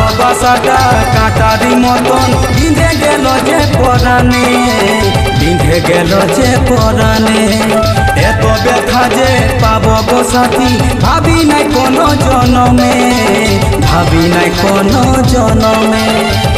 ভালোবাসাটা কাটারি মতন বিঁধে গেল যে পরাণে, বিঁধে গেল যে পরাণে। এত ব্যথা যে পাবো গো সাথী ভাবি নাই কোনো জনমে, ভাবি নাই কোনো জনমে।